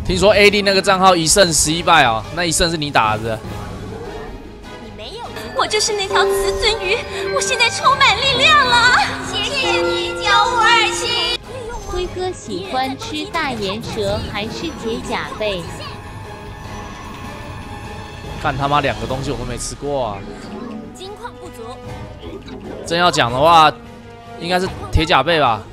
听说 AD 那个账号1胜11败哦，那1胜是你打的。 你没有，我就是那条雌尊鱼，我现在充满力量了。谢谢你教我2期。 辉哥喜欢吃大岩蛇还是铁甲贝？ 看他妈2个东西我都没吃过啊！ 金矿不足。 真要讲的话，应该是铁甲贝吧。